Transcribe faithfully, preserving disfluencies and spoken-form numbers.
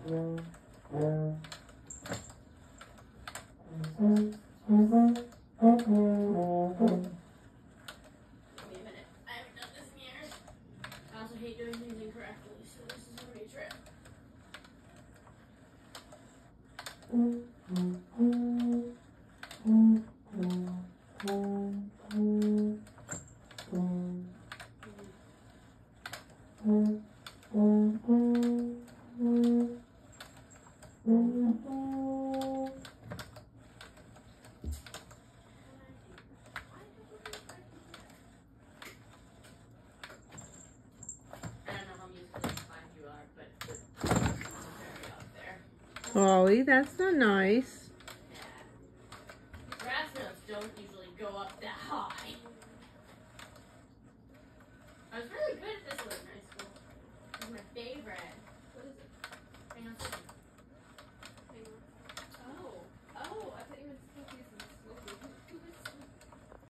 minute. I haven't done this in years. I also hate doing things incorrectly, so this is gonna be a trip. Paulie, that's not nice. Yeah. Grass notes don't usually go up that high.